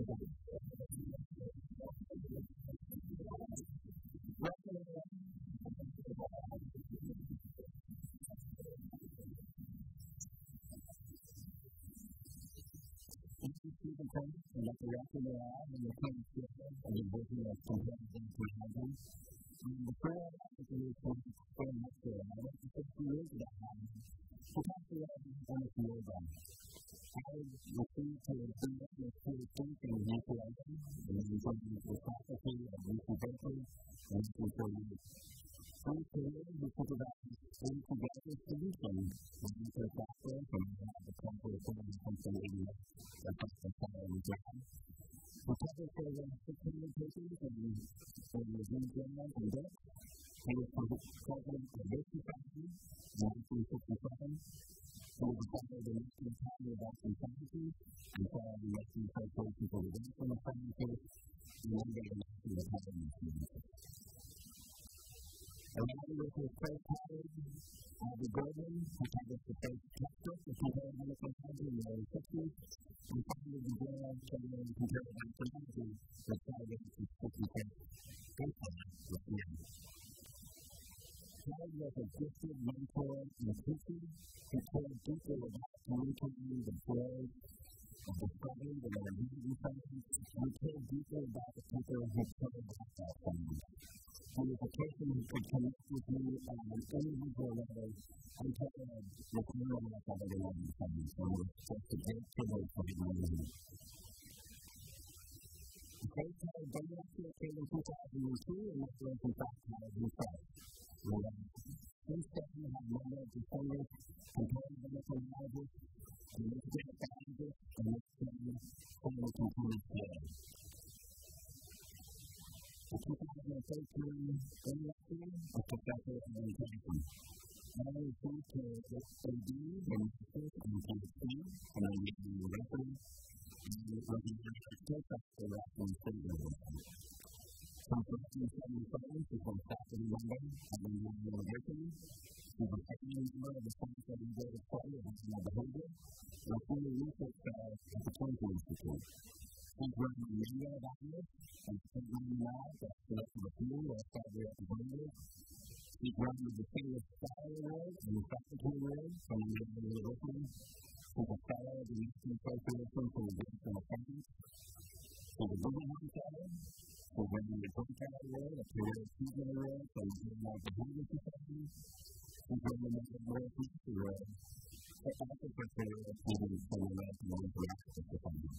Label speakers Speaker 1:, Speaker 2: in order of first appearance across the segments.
Speaker 1: And let the rest of the lab and the current system and the vision of competitive housing. And the prayer is to move very much to it. I went to 60 years ago. To talk to you about this year ago. I received to the PhD in nucleation and then the faculty of UC Berkeley and UC Berkeley. I'm today we talk about integrated solutions and nuclear factors and the company of something in the following job. We covered for 16 papers and review journals and books. He was president of this society in 1967. He was the founder of the National Academy of Arts and Sciences and followed the National Association for the National Sciences and one day the National Academy of Sciences. Along with his first colleague, Albert Gordon, who published the first textbook of comparative medical science in the early 60s, and founded the journal Journal of Comparative Entomology that started its 65th baseline with him. Howard was a gifted mentor and teacher who cared deeply about communicating the joys of the study and the reading science, and cared deeply about the people who cared about that science. He was a person who could connect with me on an individual level until with no one else other than science. So it was just a great privilege for him to meet. The first time I done that came in 2002, and that was in fact how he felt. Since then, we have many of the famous comparative entomologists and nuclear scientists and this family continues today. The 2013 election of Professor Ellen Thompson. I received her SICB in Massachusetts and PhD from Indiana University, and was an associate professor at the State University. Since 1975, she was faculty member at Indiana University. She was a founding member of the Center for Integrated Study of Animal Behavior, and a senior research fellow at the Cancer Institute. She's run a number of outlets and programming labs at the field or study representatives. She's run the Distinguished Scholar Award and the Faculty Award from Indiana University. She's a fellow of the National Association for Advancement of Science. She's a Guggenheim Fellow. She's run the Bern Award, a Career Achievement Award from the Animal Behavior Society. She's run the World Peace Award, also for Career Achievement from the American Interactive Society.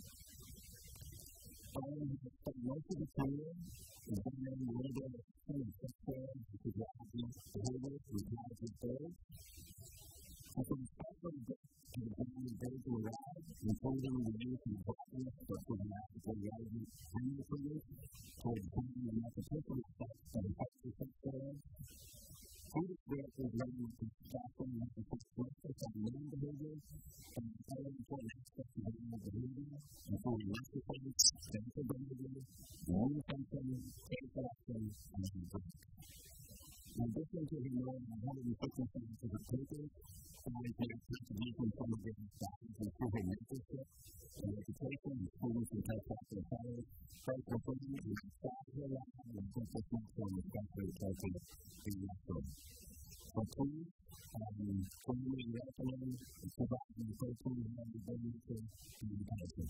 Speaker 1: Ellen has spent most of the career examining the labor of human sexual and physiological behavior through cognitive birds. She's been especially good at examining birds in the lab, including the use of botanist for physiologically relevant indicators to examine the multiplication effects of infectious sexual. Food is learning to discussing the effects of human behavior and other important aspects of animal behavior, including exercise, dental behavior, immune function, taste selection, and growth. In addition to the more than 150 scientific papers, Ellen made contributions from the various bodies including mentorship and education in students and postdoctoral fellows, both within and outside her lab, and central platform especially focused in Western. So please, join me in welcoming the 2013 Harvard Business School Communication.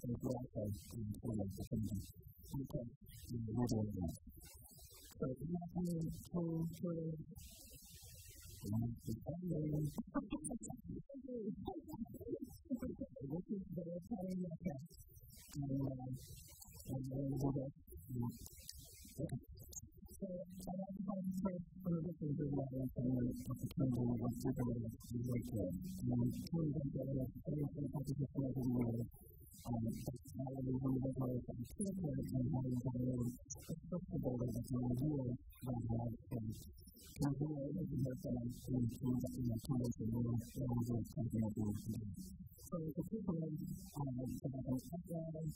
Speaker 1: as well as for the community. Okay, we're doing that. So, I'm not going to this is the time of the and then we'll go. Okay. So, I like to find first for this is the level of the community of people that we work with. And community that is very competitive for the world. That's how we want to go from people and how we want to acceptable that it's not here that has been. And we are able to work on things that we are trying to do and we're something that we want to do. So, the people that are uploaded,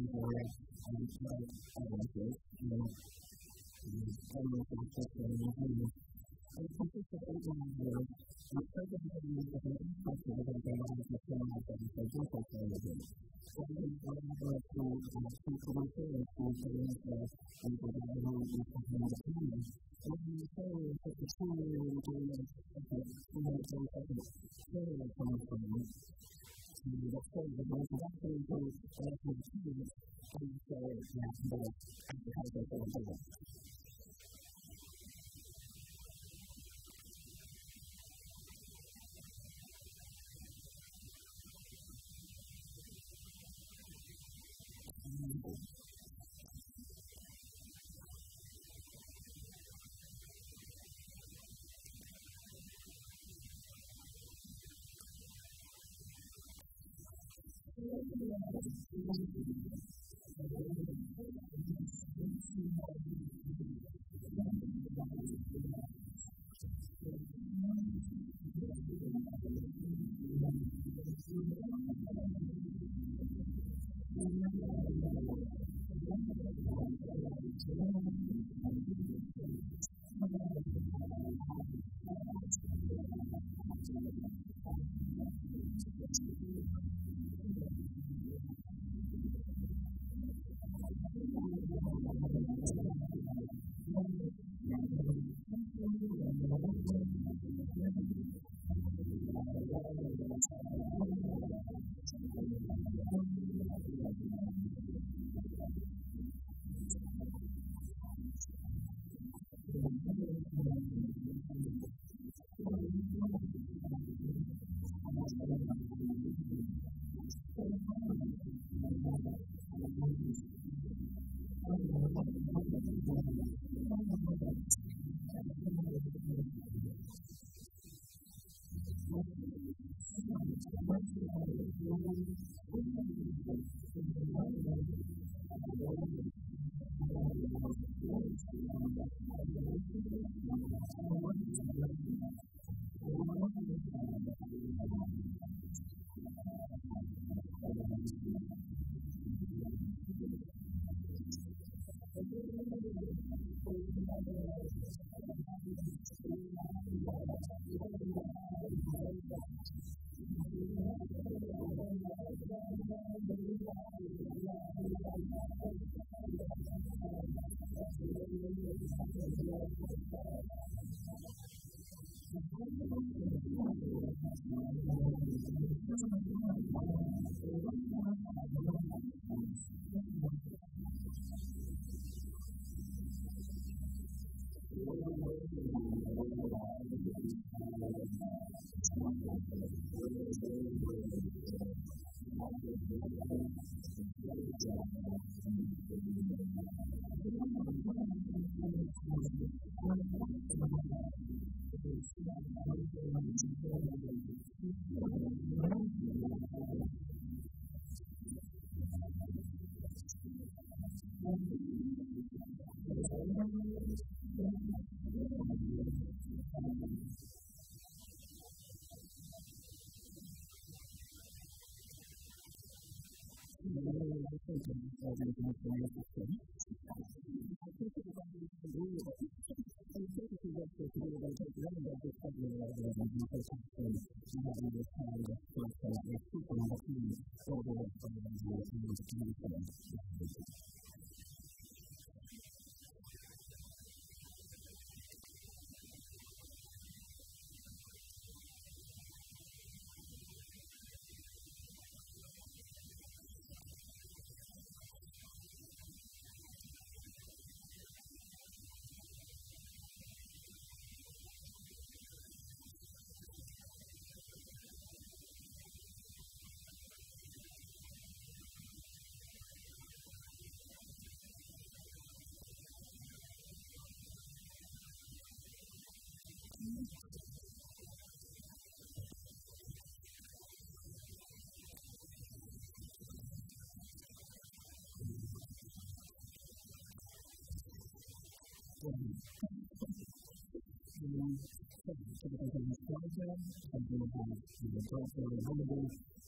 Speaker 1: looking for advances, elements of the system, and consistently over the president of an infrastructure that they have to turn out that is a different religion. So we can go over to commercial and to things that we would have to use for the opinion. When you say that the two doing it, the comes from the story of the most actually to the team and say that the how they go about it.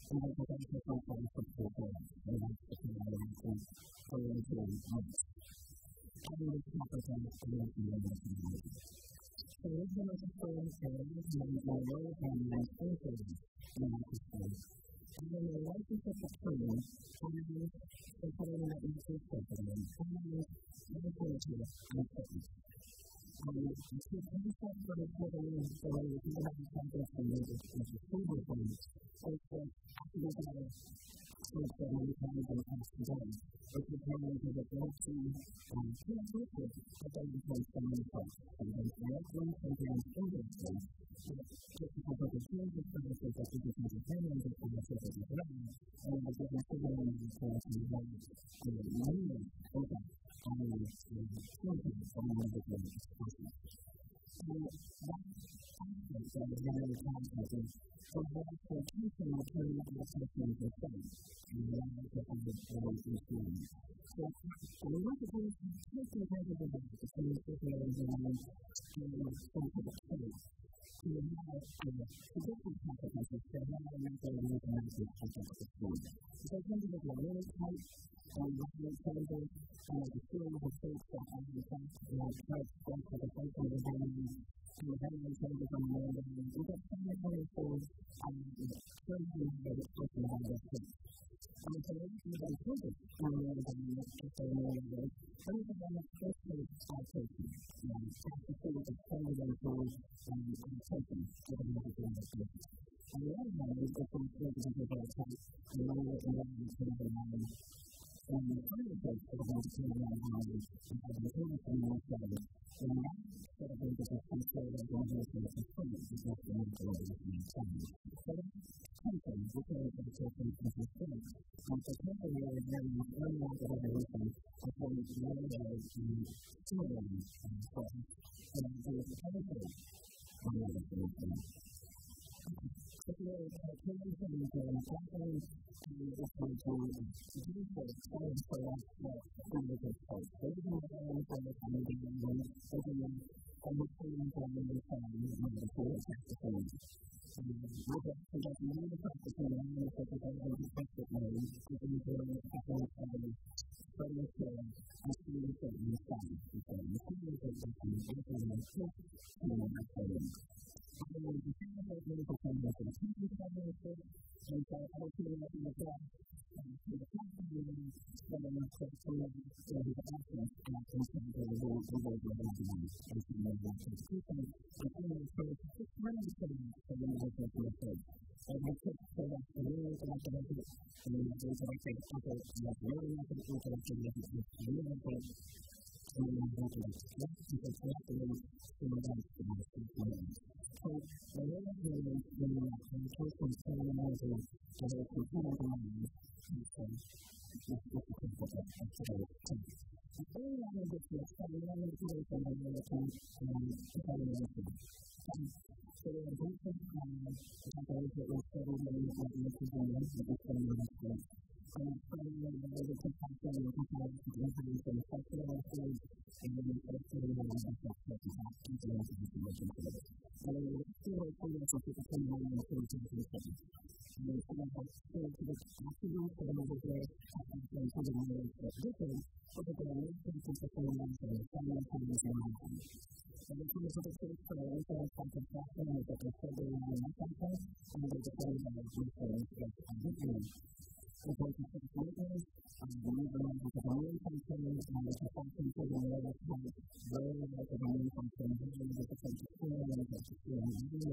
Speaker 1: and I think that's what I'm trying to put forward. And that's the thing I want to go into most. I think it's not the same as the way we live in the world. So this is what I'm saying, and my role and my influence in my system. And then the relationship between families and family that makes us separate, and families and relationships and fitness. The two concepts that are put in the way we can have concepts and use it as a single thing is that after we have folks that many times in the past today, it's a time to get back to two people that they become family folks. Sometimes directly, sometimes indirectly. Just because of the change of services that we can do families and services as well, and the different figuring out for us to have many impact on the content on the different expressions. So that aspect that is very positive for the expectation of turning out the systems of faith and the lives of the ones who see them. So when we look at these two kinds of events between Israelis and scientific faith, we have different consequences for how we make our message against the school. So some people are really tight and violent changes, and the school has faced that as a result of quite for the face of the family, and the family changes on the way. We get so many schools children that are talking about this thing. And so we see that children on the way if they're in the way, some of them are especially outpatient, after school is sending them to outpatient, given the education. On the other hand, we get some children who are tight, and lower environment children and the final place for the ones who are knowledge and have the parents in the study, and that sort of thing is a control of organization of the students is not the mental organization of family. So that's something which is a person of the students. And so temporary is very much unwanted evolution of what is known as the children process, and there is everything on the evolution. So there is a change in the pattern and it's going to do for explain for us what family takes place. So you can go on for the family and then open them and the family and the family and the family practicing. With that, we got the main practicing and the family and the practice name, we can do the family family, study care, and student care in the family. The family takes place and the family takes place. And the family has many percentages of the teaching family, and so I will see that in the class. So the class family is very much so there is absence in terms of the way we will be able to do it. And so we will take teaching, and family is very different from the individual to the faith. And I took so that's the rules that I can do, and then the rules that I take people, and that's the rules that I can do, and that's the rules that I take. And then I go to the class, because that's the rules to the life of the students. So the way that we in the case of family managers, that is computer mind, is difficult for us to say. The only one of this is family managers and American evaluation. So there is recent companies that were studied in the Institute of the family managers. And family managers are compassion and comparison to influence and sexual issues, and then the family managers are influence and information to it. And then the student students are people coming home and doing things. And then some of us go to the activities that are over there, and to the knowledge that this is, but there are many things that the managers and family families are not. And then some of the things that are influenced by the fashion is that they're still going on in that content, and they're depending on the influence of the influence. And so it's a sort of maintenance, the new demand is a main function, and it's a function for the more that's kind of very like a main function, and it's a function for the more that's and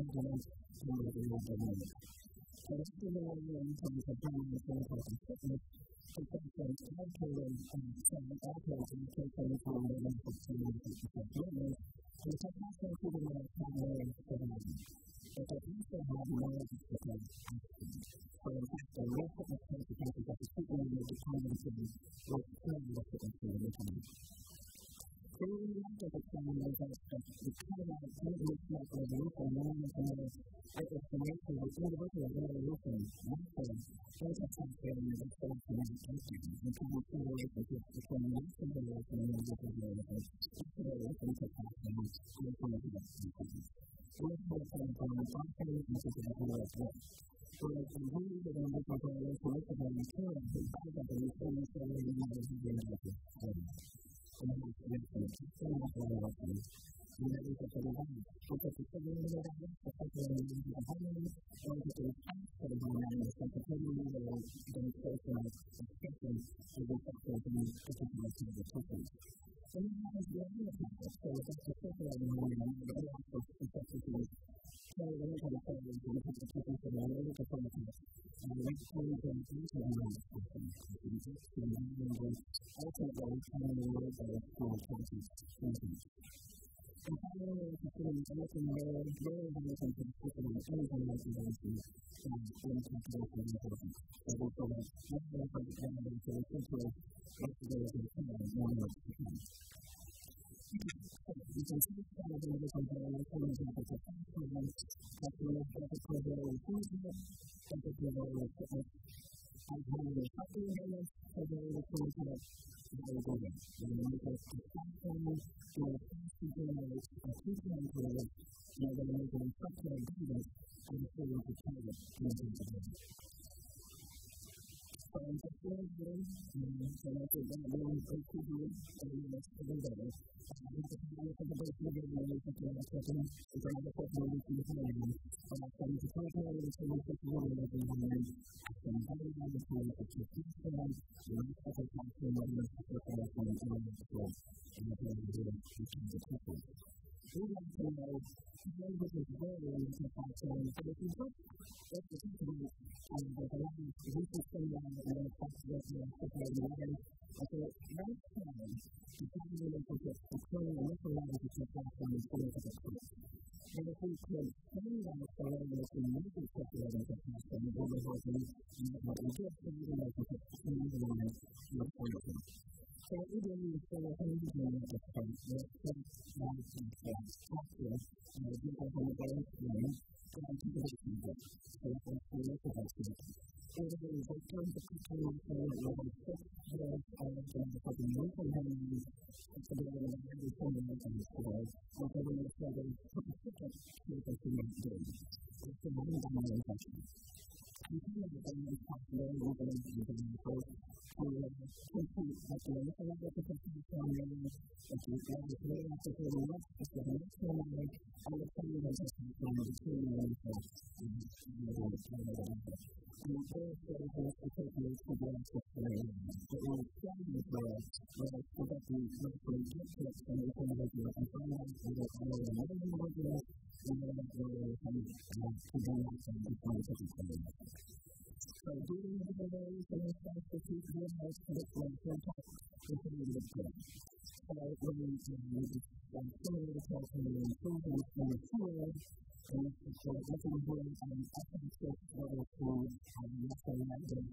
Speaker 1: the real demand. So this is the way in terms of family and clinical fitness, it's actually allocated some allocated in the case of the benefits to the and it's also including the primary surveillance. But they also have knowledge of the action. So in fact, the real fitness consequences of the treatment and the determination will determine the fitness of the time. So we have to determine that the kind of evolution of evolution, it's the nature of the individual evolution, not the anti-transferring of the self-communication. And kind of see the relationship between the nature of evolution and the individual evolution. That's the way we think of that and we're going to do that. We're going to put on our family and to the idea of work. Whereas in really the numbers of our information on the term, the size of the return for the numbers of the analysis. And that's the reference. So that's what I want to do. And that is what the design. Because the children in the design, the people in the home, or the response to the home, and the sensitivity or demonstration of expression of the factors in particular to the person. And then that is the other topic. So that's the circle of the home, and the other aspect of the so we're going to try to follow the people from all over the country. And let's turn to the answer to the question. And ultimately, finding the world that is for 2020. And finally, we're considering anything very, very important to the system and anything else is going to be consideration important. So we'll go back one more for the family to listen to us yesterday as we can and one more to come. You can see some of the different variations of the performance that we have to cover in improvement, and to cover in fitness, and how we are helping them to be able to look at very good. And we make a platform to a person that is a teaching employee, and then we make an instructor of guidance and a student to target in the future. So I'm just going to do, so I think that really is to do, and we must do better. I think the time for the best of the video is to have a second, to grab a second one from the time, and I'm going to talk about it so much as you want to make it happen. I'm very happy to see that you're teaching them, and I'm going to talk to them about the second one and all of the school, and I'm going to do it to keep the people. We want to know how this is very important, but if you look at the people that are allowed to do this thing and talk to them and talk about the other, I think right time, the family relationship is clearly a little longer to take off on the schools of the school. And if we could find out the way that we need to circulate into the classroom, we will be working on what we do for the relationship between the one and the family. So what we do is for the family unit of space, let's take one and talk to us, and we do that on the day of training, and to the relationship. So that's the look of us. It is a term of continuation that will be 6 years of the local family at the beginning of every family in the school, and so we will say that it's specific to the human being. It's a non-dominant function. We can have a responsibility within the group to compete at the initial level of the family, if you have a great opportunity, if you have a next family, and the family has a family between the initial and and the first thing is to take these to the next family. But when it's done this way, where it's so that we actually get tips from the individual and find out whether it's all another individual, and then we're coming to do that from the family. So doing the ways and the stuff that you can have to look like your top is a really good thing. So when we similar to talking to improvements in the field, and so looking here and optimistic whether to let's say that there's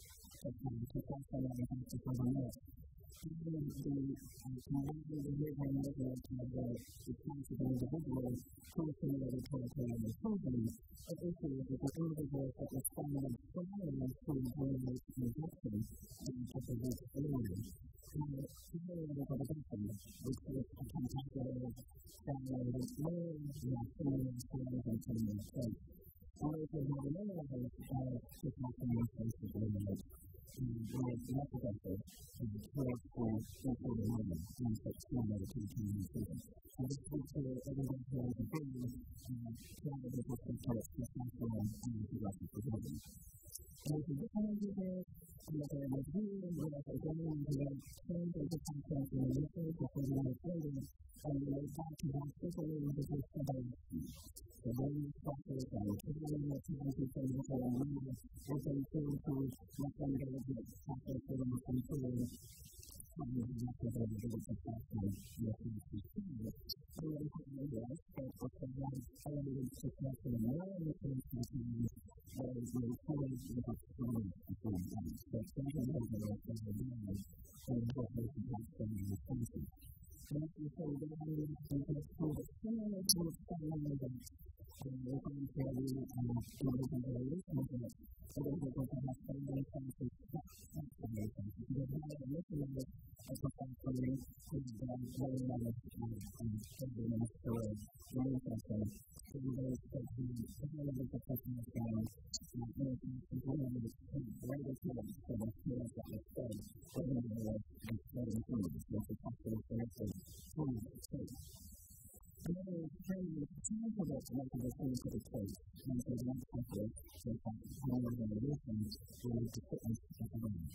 Speaker 1: to talk to everything to someone else. Even the community that we're going to look at the responsible individual person that is talking to the children, but issue is that the individuals that respond to primarily to those injections in such as this area. And primarily for the victim, which is a contemporary family that's more similar to the family state. Or if you have another level of supporting your face of the image, where it's represented in the correct or important moment in such format of the student. And this speaks to everyone who has a big part of the system to its responsible and to rest of the building. And if you look at it here, and look at it here, and look at it again, and you have change of the content in the message before you understand it, and you look back to that simply with the first the various factors and activity that time to say that they are moving as they feel to let them go to the process for them to control something that they are able to success and yes, to see it. So we have to do that, but what they have elevated success in the more in the case of the teams that is very fully with a strong performance. So something that they are doing and what they can have from the responses. And if you say that we can prove it similar to a family event, we're going to tell you to make a variation of it. So that we're going to have family senses, that's family senses. If you have a mission of it as a family, very nice evidence for manifesting in those that he really professional sound and one of the greatest things for the skills that was said when he was studying humans was the possible connected to the state. Another training is tangible to make the things to the state, and so the next step is that one of the relations is the fitness of the mind.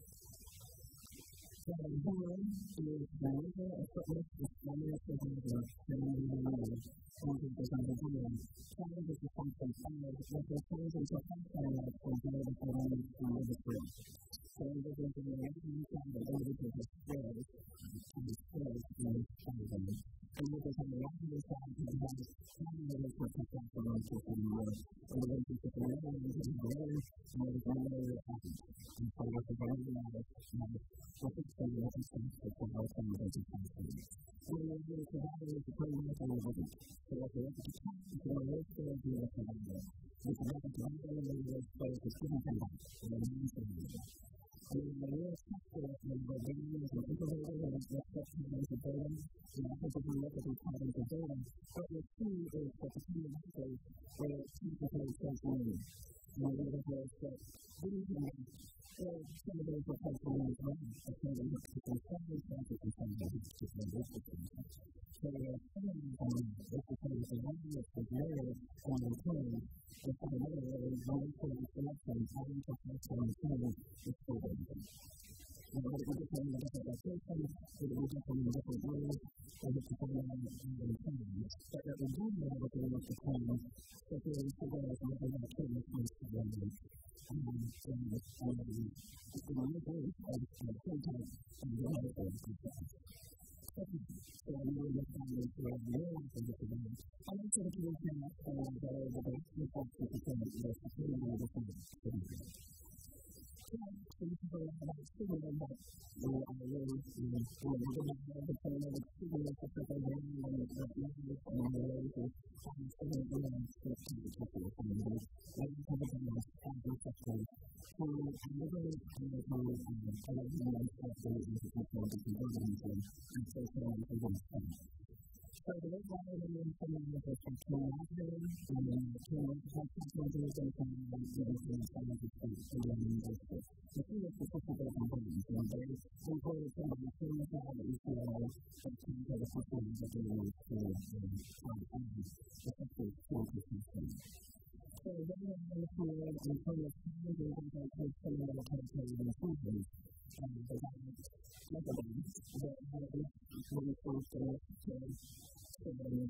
Speaker 1: So Bern is the leader of fitness with primary behavior training in the mind, and it is under Bern. Challenge is the function of what they change into a function of control the mind and the brain. So individuals in the right-hand side of individuals have skills and skills in the children. Individuals on the right-hand side have had primary perception from one to another. Individuals with the right-hand side have learned and there is no way to act. And so what the brain is what it's going to represent is the whole thing of the function. When you're going to provide it, it's pretty much all of it. So what they have to talk is the worst way to do it for them. You can have a driver in the worst way to student come back and the means of it. And the real structure of the brain is an incubator and it's what patterns of data. And I think if you look at these patterns of data, what you'll see is that the key message where it's typically transforming. And the other is that these are some of those are transforming as well. It's going to look at the same traffic and some of the particular districts. So there are some of these on this is kind of the one that's the narrative on the time. And so another way is one for the selection, having to focus on the time is still there. And what it would depend on different locations, it would depend on different ways, or it would depend on the time. But what we do know that they look at time, particularly today, is what they have to do with the time. And the new group of content and the other things. So I know that time is where the real life is today. I want to look at the best results of the time is the same way the time is today. So this is about students that are really going to have the same of students that are going to have the language and the way to student learning to the particular family. And we have a nice family section. So I'm really going to other humans that are in the particular different organisms and so on and so on. So the way that I'm going to implement this is to imagine to have organization and the scientific university. The key is to put together components and they include some of the things that you feel that come to the systems that they need to effective system. So then I'm going to include a change in the education and the campaign improvements and the guidance mechanisms that have been reinforced in the so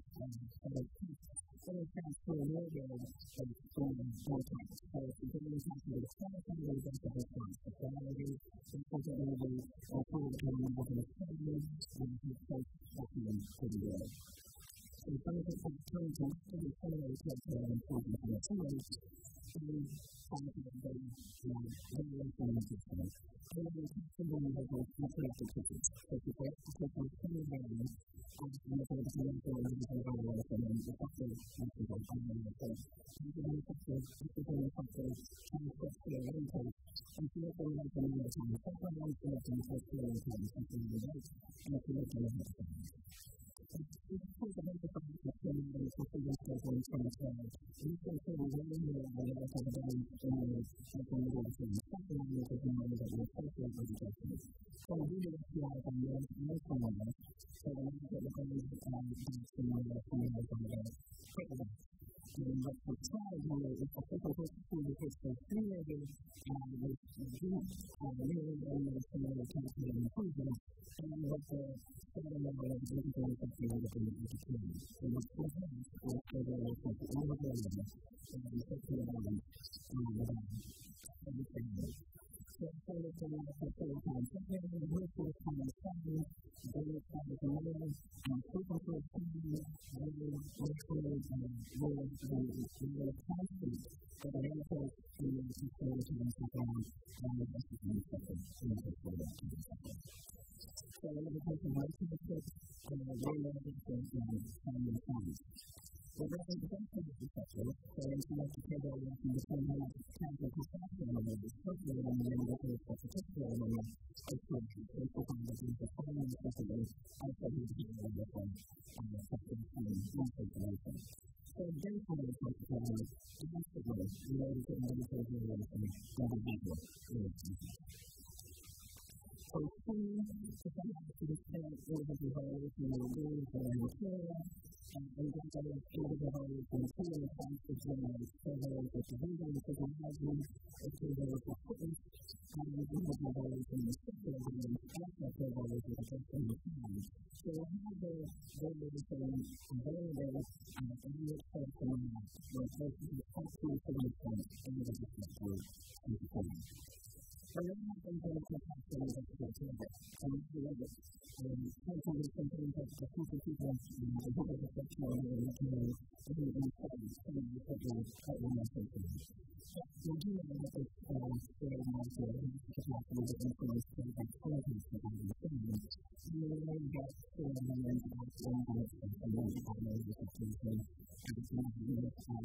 Speaker 1: it's transfer media from contact. So it's beginning to be the same thing as the response. The quality, the possibility, or program of the study, and the place of the video. So the benefits of tourism to be similar to the improvement in the tools and quality of the variation of the system. And then the system has a interactive tickets. So if you break the system to the value, and the financial and the evaluation and the factor messages on the site. You can use factors, particularly factors, transcripts to their input, and see if they like them in the time. Sometimes they have to use to their input, something in the right, and if you look at it, this is the identifying system that is considered as an instrument. These are the very new ideas of the balance in the social media things. Something that is known as the social education. So we do this live on the national so the ones that we're going to do in the community on the critical. And what we're trying to do is for people who see the history community and with youth really in the community campaign improvement and what the fundamental of the influence of the education. And what's going to happen is for the innovation and the technology and the family. So for the time, something in the group will come and study, they will try to learn, and people who are studying, they will literally will constant for the answers to the security and so on, and the rest of the sector in the portfolio. So in the case of my statistics, they learn things and family funds. But there is a difference in perspective, so if you like to take over from the same way as cancer perception of it, especially when you're in the case of particular women, it's good to take the time to do the following specifically, also be able to get them perception and circulation. So therefore, it's like to tell you, domestically, related to individual relation and behavior relations. So two, if I have to distinct individual violation of rules and material, and then individual violation of two in the past is when I surveyed the division of technology, it's surveyed the fitness, and individual violation of sexual violence, also surveyed the protection of time. So I have the variation available in the extent of where places are actually significant in the perspective of the time. So then I think that it's a question of the table. And if you look at countries and something that the people the people of the sexual and the material in the study, some of the people that we're not thinking. We do know that this very much capacity to influence things like politics that we're understanding. We know that and that's one of the things that we're going to situation and it's not really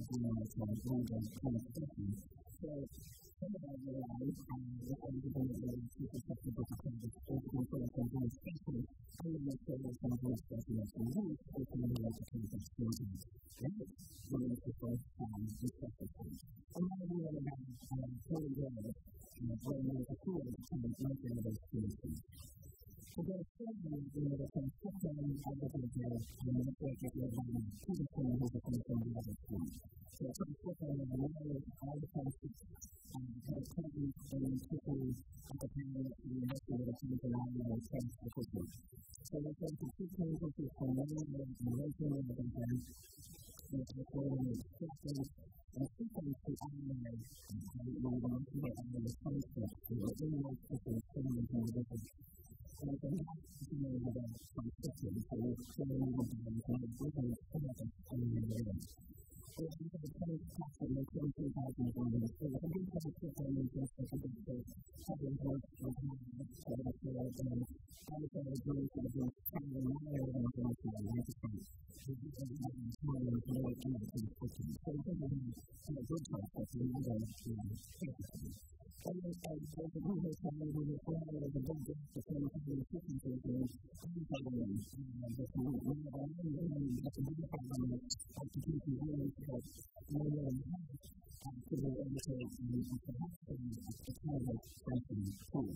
Speaker 1: So some of our lives the eligibility to perceptive difficulties is important for the especially in the service of the specialist in youth, which is the education students. Right? We're going to first respectively. And then we learn about fully grades where we have a tool to kind of make those experiences. So there's certainly the consistent agriculture and the project of to the point who becomes from the other school. So it's consistent in the knowledge of all the places the students and particularly at the time of the university of the students and all the things to put in. So there's been consistent issues from many of the relation of the concern with the quoting of acceptance and systems to analyze how we want to get out of the concept of the inward systems from the individual. And it's a lot to do with the system, so we're still moving to the different concepts on the individual. So it's a kind of approximately 22,000 women. So it's a good kind of system in terms of the public work with the field and also the group of the kind of knowledge and the lifestyle. So this is a kind of really kind of system. So it's a good concept in the system. And as the group has come over the form of the book, the same kind of efficiencies and unfolding the one of our own at the bigger problem of the people who really have more than half to be able to perhaps a kind of expression tool.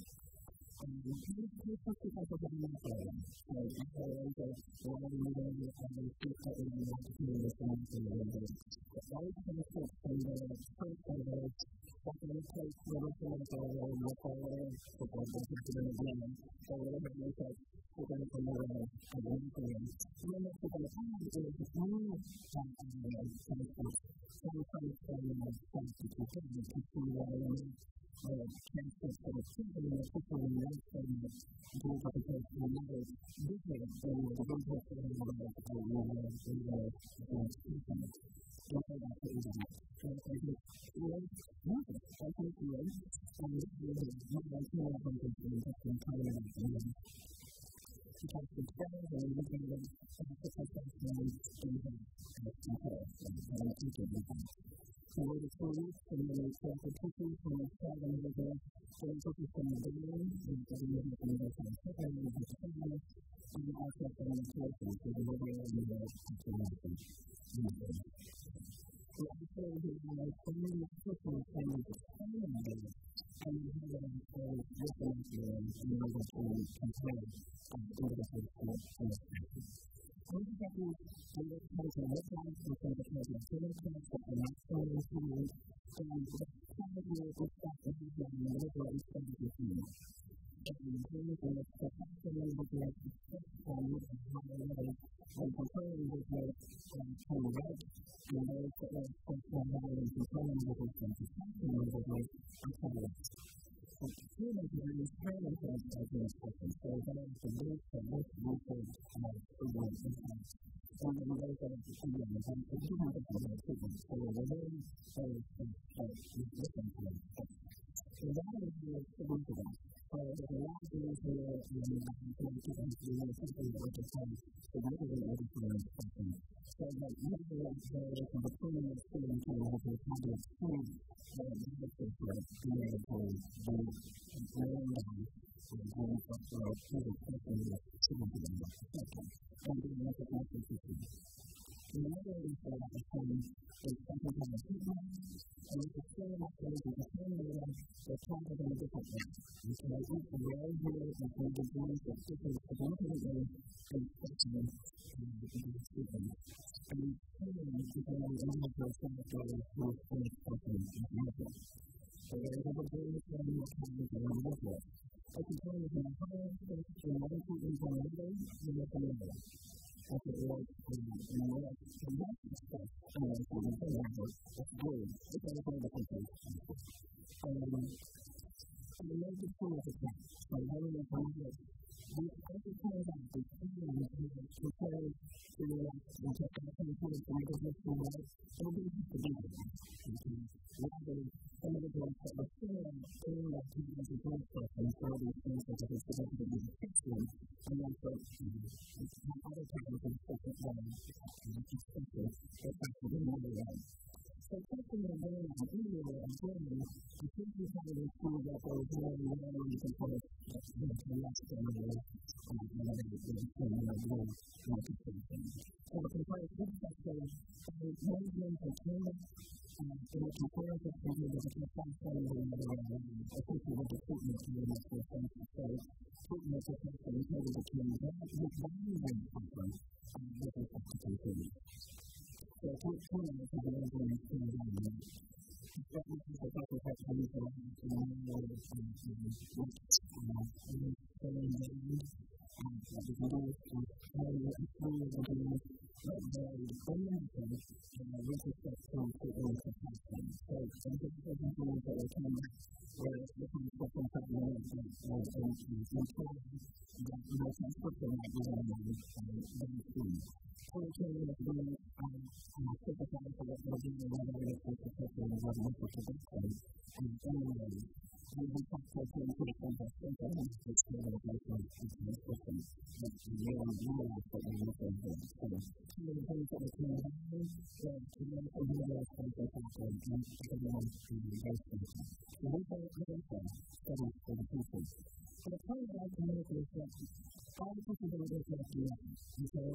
Speaker 1: This is a very nice area. So it's a lot of meetings and people that we want to do this and to do it. But all the benefits from the first photos that we take for the photo and the photo for the picture again, so whatever it is that we're going to promote and one thing. And then what we're going to have is a new concept. So we're trying to say to see what it is. Transcripts that are simply in a particular nation do what it takes to remember vision and the impact of the world in the institution. Don't go back to Israel. So I think music, I think it is, and this is not like more of a thing that's been coming out in the because the trends and the things that the perception in the comparison and the teaching of them. So we're the police and the teachers from the 7 years ago, so we focus on the Bern, and so we have the University of Bern, and the Bern, and also from the places, so the Liberal and the Conservative. So actually, we have so many people from the community, and we have them for listening to them in order to compare individual schools and the country. We have to understand the difference between the kind of democrats that are not so informed and the kind of stuff that we have in the liberal and conservative. And things in the profession of the system and higher level and comparing with the kind of right and those that are social level and comparing with the profession of the right are correct. So humans are very inspiring for us as an expression. So that is the base of this research program impact. And then those that are the and it's different than the treatment. So we're very looking for it. So that is the significance. So there's a lot of things here in the people who do really simply what they say significant different questions. So that usually what there is in between the two and two is a kind of two benefits of being able to do learn down and doing such a people question that shouldn't be in the second and being able to make it system. And another is that is something called a heat and it's a same actually with the same data that counted in a different way. Okay, each row here is going to be that different significantly in section the system. And each is going to be able to assess those who are finished section as well. So there is a very same mechanics around this way. If you turn it in a higher space to another treatment on another, you make a number. As it was in the last space, and it's good. It's all over the country. And the major tools of that, so one of the things that we also turns out the students who prepared to take out some sort of languages from that, it'll be just to do that. Rather, some of the girls that were still in that community as a group and so these things that are significant in the system, and then for other times in different ways, it's actually another way. So taking the way of video and Bern, I think we probably see that there is more and more you can put it in less than it is So the comparison section is movement and movement, in the comparison section is a comparison of another way around. I think we have the treatment in the next one. So treatment is a question of the treatment with value and something with respect to continuity. So what's one of the things that I'm going to do now? That was just a couple of questions that I have to know what is going to be what we can do is how we actually will do very fundamental with respect to treatment and testing. So some of the things that we can where the concept of technology is important that no transcription might be very soon. So we can typified for what we're doing whether it is with the person or whether it's with the person. And anyway, we will talk to the person that thinks that it's just a little bit of a system that we really realize that we need to do. So some of the things that we can do is to make a video of things that happen and everyone can be very simple. So we can also study for the people. So the point that I can make is that all the possibilities that we have, and so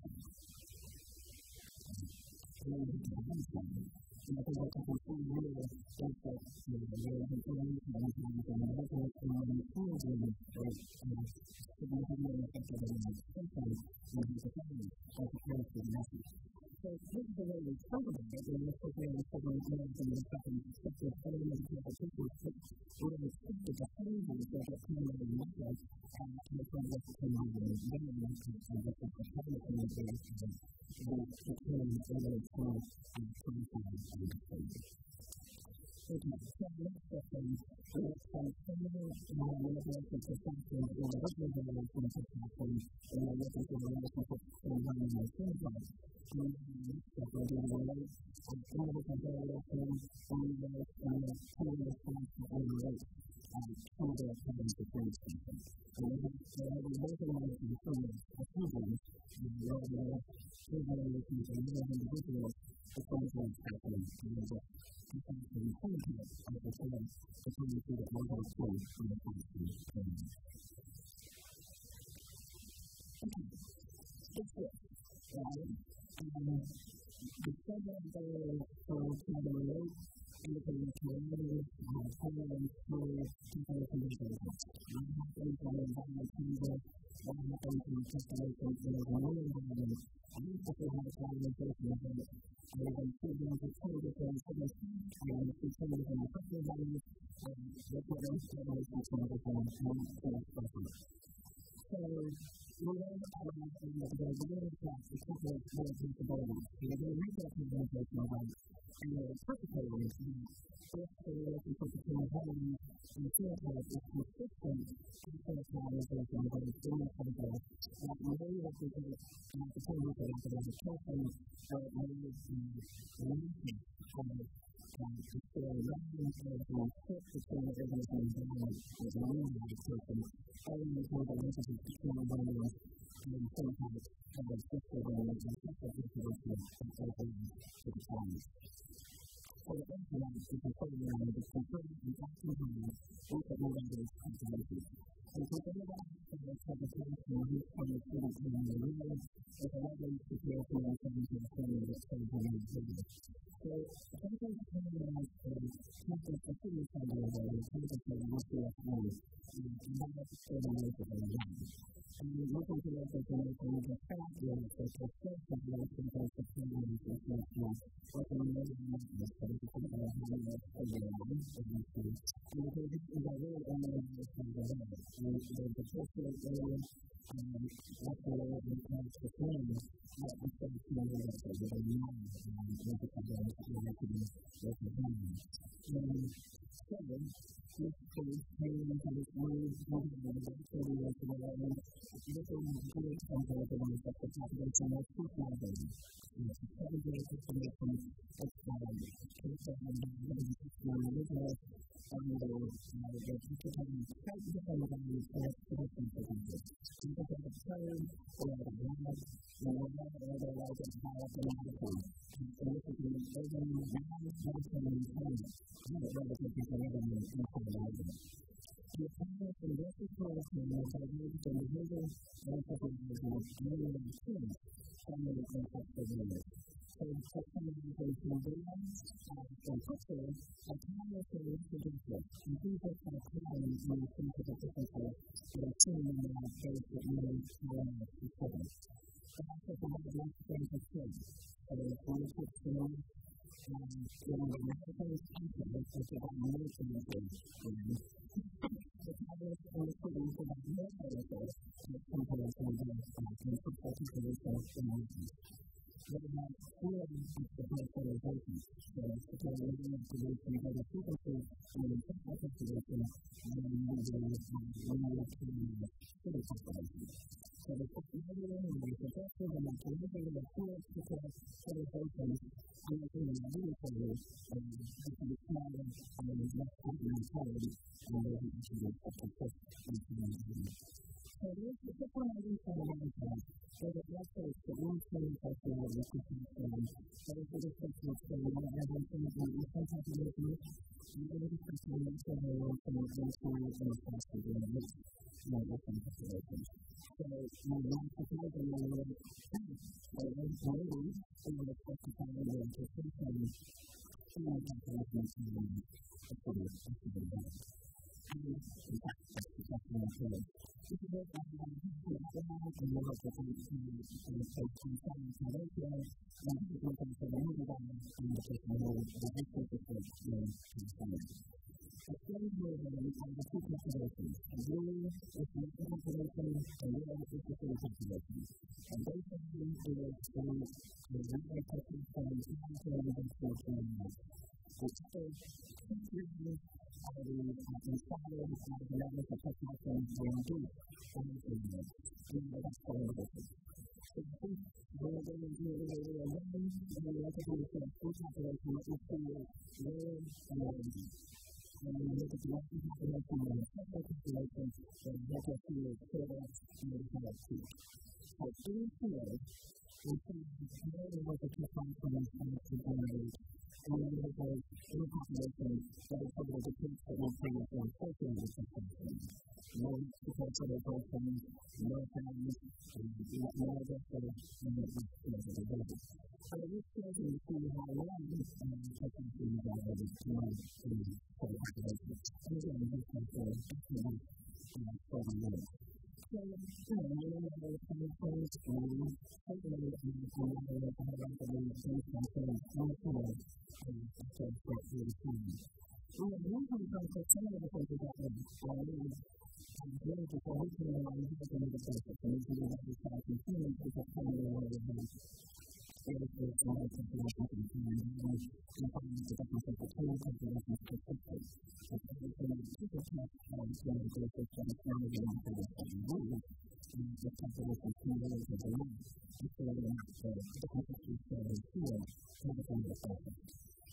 Speaker 1: and I think what you can see here is that there is information and measures and children that significantly affected in the system and the family as opposed to the message. So this is the way we talk about it, and this is the way we talk about it in the second perspective, and in the people what are the behaviors that get coming out of the message and the things that come out of the memory and the behavior that became evidence for sometimes and behavior. Okay, so the next question is from similar relationships to functions in the original relationships to functions in the relationships to environment and syndrome. And the next step will be the relate of individual variations and the total response that we relate to their problems of brainstorming. And we have a recognized in terms of problems and the overall variations and other individuals the problems happening in the the content of the term according to the overall flow from the function term. Okay, that's it. The subject for the relate indicating communities tolerance for people with disabilities. What happens when the environment changes? What happens when populations in a new environment? And if we have a colonization event, and we can see them to two different things, and if we see them in the first environment, what we're going to do is to see them and to express them. So, we learned about the beginning class to couple of more capabilities. We're going to read that presentation about and the particularly if the relationship between home and phenotype is consistent in phenotypization that is phenotypical, that may represent an opportunity for academic testing that may be limited So rather than sort of fit between the business and environment as an unionized person, only the kind of emphasis between the women and sometimes sister women and sister institutions and open to the clients. So the internet is important around the control and oftentimes open language technology. And so the other aspect of publication and use from the student in the world is a lot of situation and things in the family that's going to be included. So something that can be like a campus facility center or a campus of UCSB and that is sort of what it's all about. And looking to this information, the fact is that the first of the campus facility is UCSB working on the network that is going to have a program and the positions are really only in the same way. The personal area that's the way it comes to things that the same thing is that they know what the problem is like to be represented. And so, this is training for this word, moving on the activity of the development. This is a good example of the ones that the population has two thousand. It's a 7-day estimation of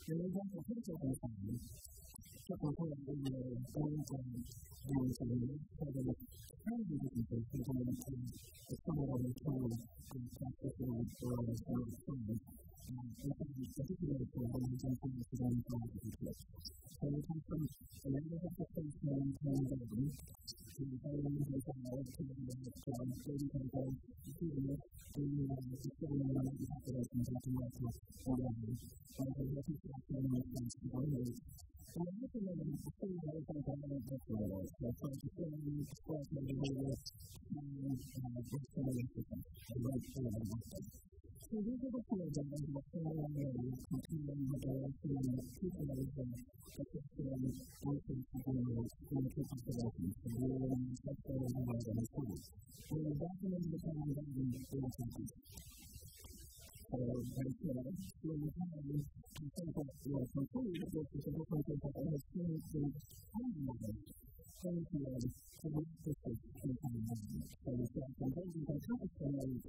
Speaker 1: And we have to take it on time. People who are in the old days of the year, so that it's kind of different things, sometimes it's somewhat of a tool and practicing for a long time. And particularly for when you've done things to then try to do it. So we come from the language of the space to maintain the building, and the building has allowed to the building control, including the civil and the populations that can work with all of them. And the local structure and the space to go ahead. And I'm looking at the city that is like a lot of different ways. So from the city, sports, and the business, and the system, and right there in the system. So these are the tools that I'm looking at and continuing the direction and the people that are assisting working together in the people solutions. So we're in the sector of the world and the city. And we're documenting the time that we will happen. So, right there, during the time, I think that we'll continue to work with the different people that have seen the time model. Thank you, to work with this time model. So, we've got some things we can help us to know the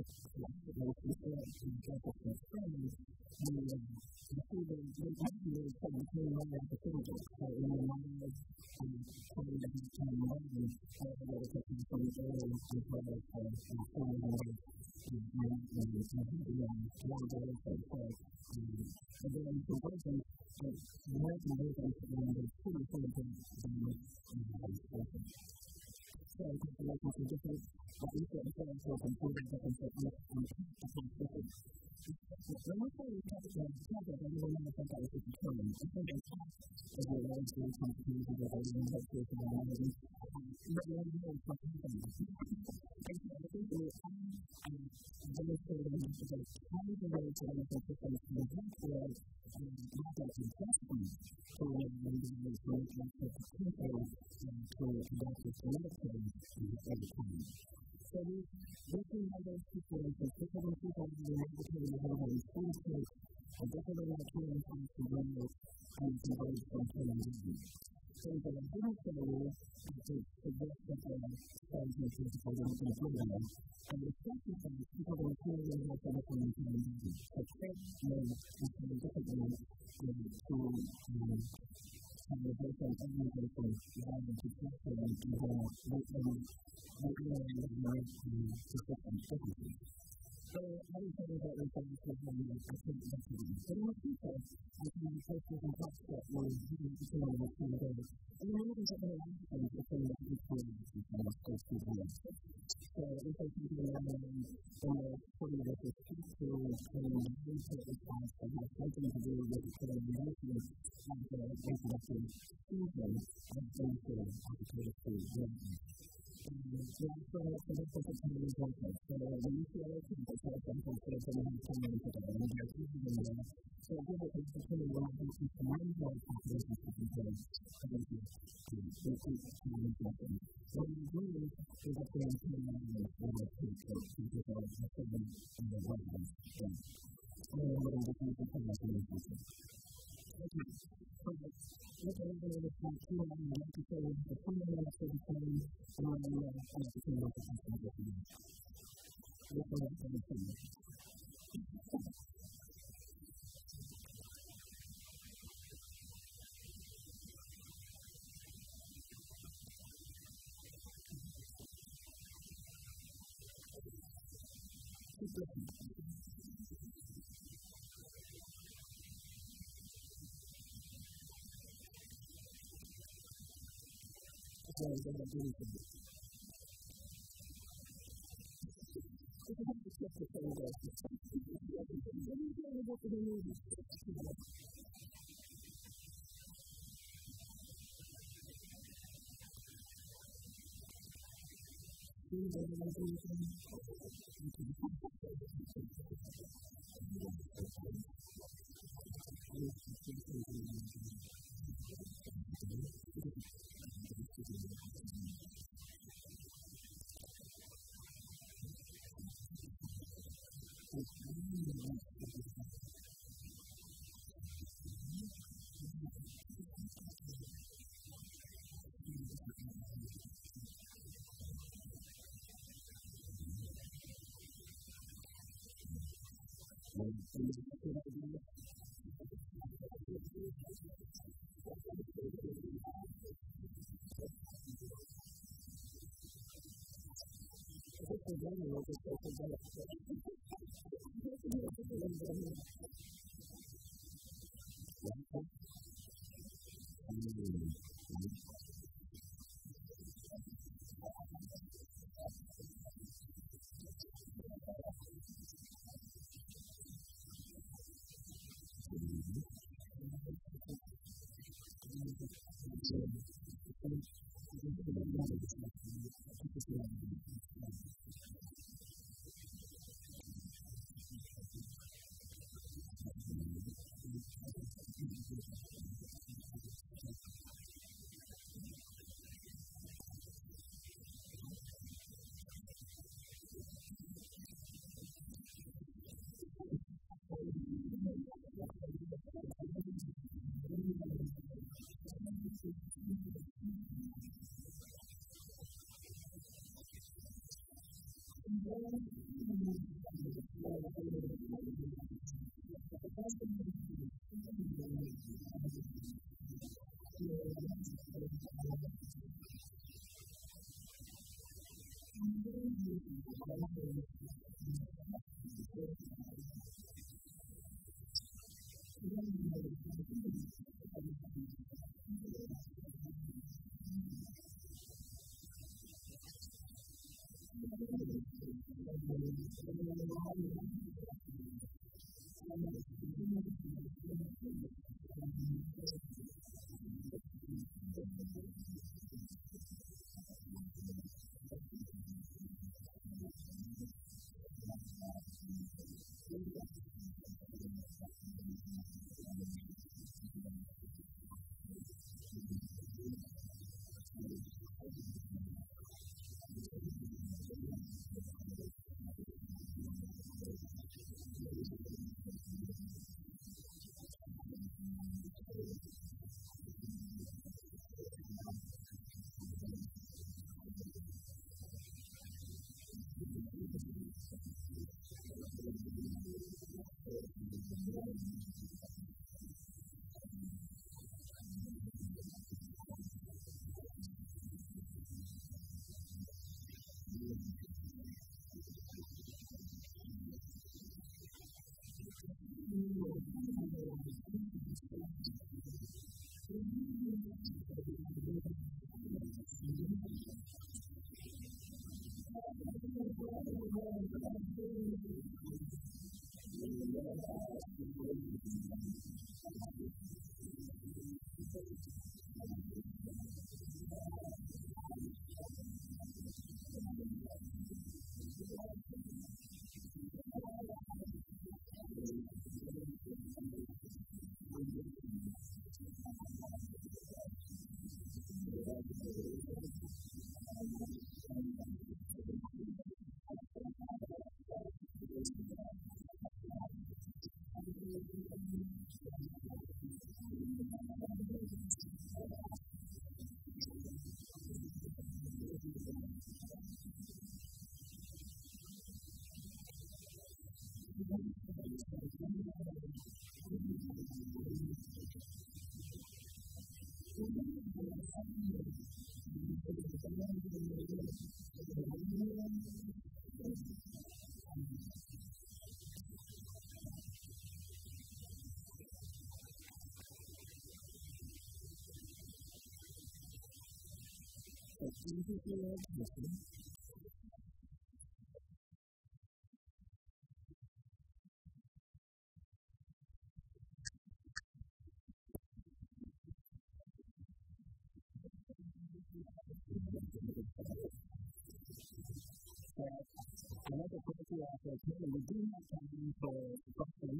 Speaker 1: Another question after we do have time for questions.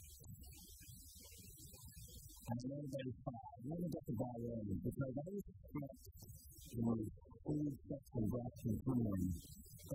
Speaker 1: And I know that it's fine. I want to get the ball rolling because I was food, sex, and breath and food. So,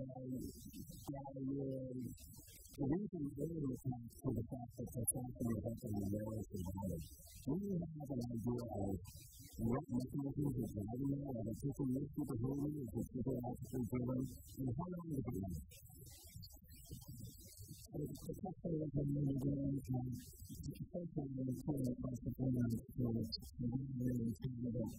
Speaker 1: the reason really was not for the fact that the fashion is actually well survived. When you have an idea of what mechanisms is driving that, are they taking this super holy, is it super actually driven, and how long is it going? So the question is when you're doing especially when you're playing across the board with really talented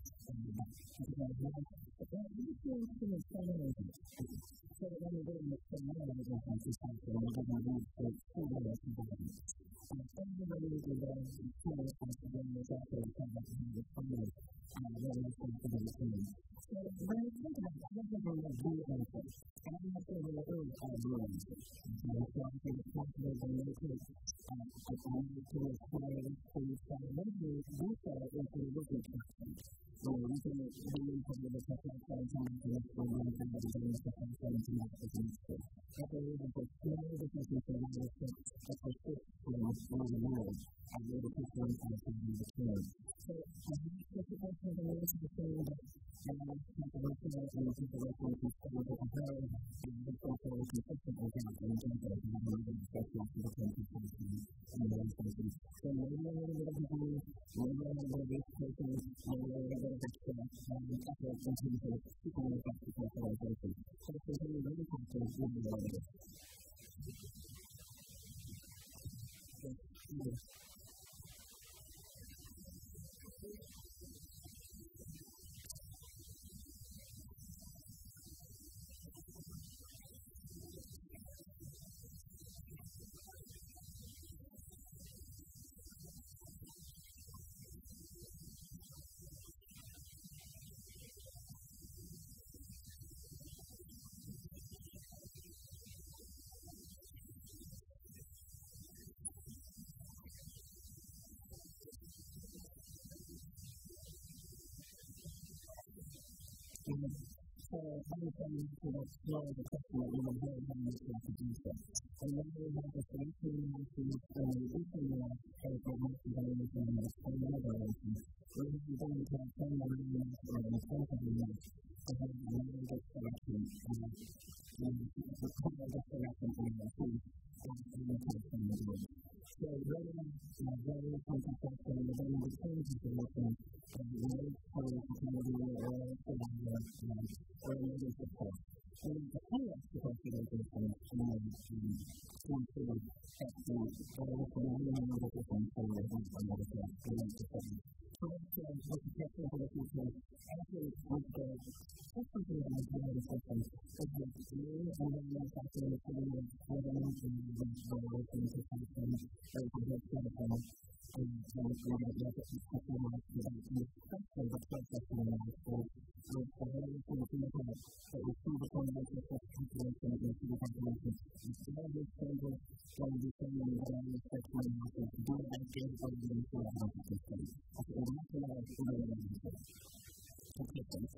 Speaker 1: but that really feels challenging. So when you're doing this thing, I don't know if it's possible, I'm going to use the school of the everybody is there, it's still responsible, and it's also a kind of the family, really responsibility. So when you think about it, I don't think I'm going to do anything. I don't think I'm going to do anything. So I think it's possible to make it to acquire this food. So maybe we say it's a wicked question. We can really put the technical and some of the programs and the business and some of the business. I believe that there's so many different people in the state that persist all the world and we're the people in the team. So I think it's a question of the ways to say that people working out and people working with people that are very also consistent with that in terms of the movement and especially after the country and the other countries. So maybe a little bit of the maybe a little bit of this person, maybe a little bit of extra effort in terms of people in the specialization. So it's a really, really important to do all of this. So I was saying to explore the question that we were very much to do so. And then we have the solution to eating the multi-dimension and another relation. We're going to attend the reading or the content to have a really good selection and the kind of selection for the food and the person in the world. So really, very concentrated on the very changes in looking and really for the community or maybe support. And the key aspect of the system is to improve the minimum of the system for the system. So what's the question for the future? Actually, with the system for the system, is that you and then the factor in the city of revenue and the working system very good system and the system of the structure of the process in the school with the very people that we see the combination of population and the population. It's all these changes when we see in the various section analysis do that give us the info about the system. Okay, we're not going to do it in the system. Okay, thanks.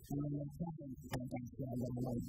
Speaker 1: and then the time that I like,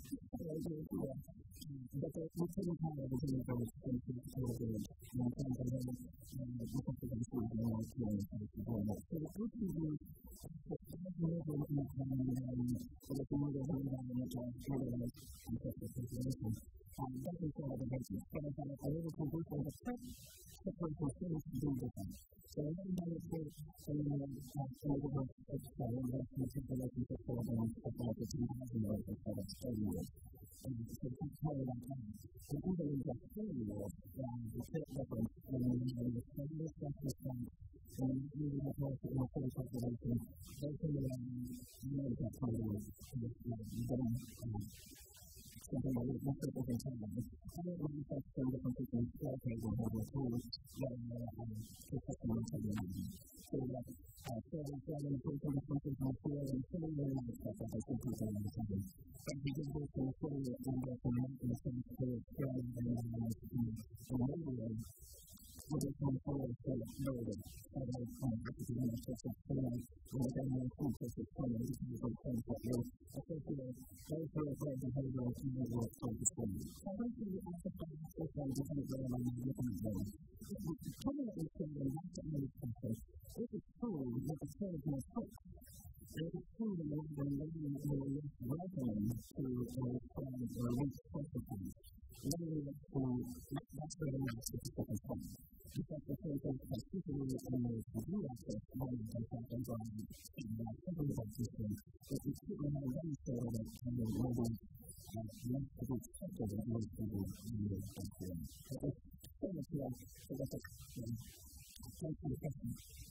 Speaker 1: but we couldn't have everything that was going to be celebrated, and some of them, because of the schools and all the things that we do. So the first thing is, never looking at the environment, or the environment, and such a situation. That is one of the basis. But I thought I was able to do for the first separation things to do different. So I didn't know if they were able to explain that the relationship for them about the 2000 years instead of 30 years. And so that's how we went on. And even in just 30 years, the big difference in the study structure sense and the report in the full population, they can use that kind of getting something that is not so different times. I don't want to touch on different people's okay or whatever tools that are consistent with the mind. So that serving people something from the field and filling their life stuff that they think people are understanding. And we did this in the city and get from that in the sense to expand and radio. What is one forward to murder? And I think it's just a feeling when they know who's just a funny those things that you associate those who are afraid behavior with you will start to swim. So I think you also find this one different way on a different way. Permanently saying not to any person, this is true that the soul is more quick. And it's true that when living in a less welcoming to a friend or a weak social point, living it to that's where the next specific point. Because the thing is that people who do access money and something on something about this thing, if you people have any sort of a kind of maybe less to be accepted as most people do that thing. But it's so much less so that it's thanks for the question.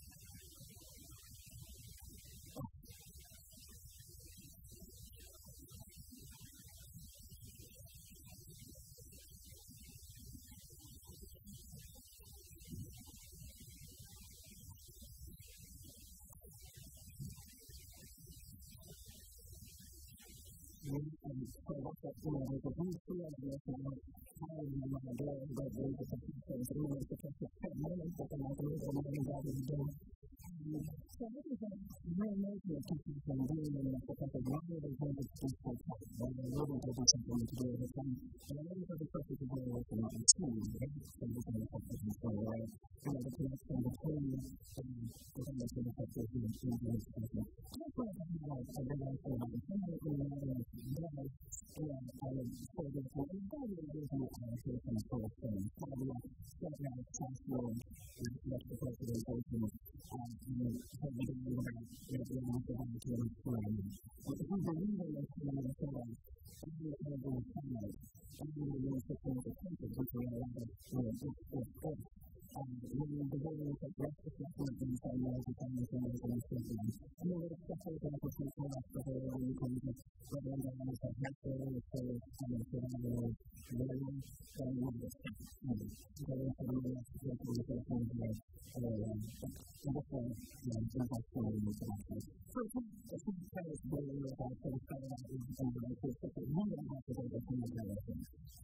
Speaker 1: So what's that, there's a huge field of this and how do you want to do it, but there's a different things. So we want to catch up 10 minutes, but then I can look at what everybody's doing. So this is a real major teaching from doing in this because of why they want to speak for talk. They're willing to do something to do with it. And I'm ready for the purpose of doing it and not two, right? So we're going to focus on the right. The connection between the connection of the and the institution. I just want to highlight a big idea about the family and the other I would say that it's probably a reasonable conversation for a thing. Probably a set of classroom and the presentation and probably going about it being able to have to explain. But if you believe in this kind of thing, and you're able to find it, and you're able to take the attention, which we have it's good. When you're devoting to rest assessment and some ways of finding things and thinking, and then it's just like an application of the whole way you can just whether or not it's a healthcare or it's a learning, then you will just go into the next applications like different impact stories and stuff. So it's not kind of very about the kind of that we don't have to go to the direction.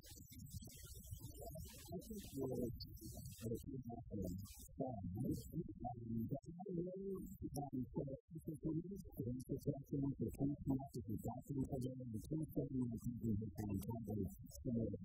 Speaker 1: I think we're but it's not happening. But I know that for people and suggestions for case if you've got things for them, the case study is something that can probably similar.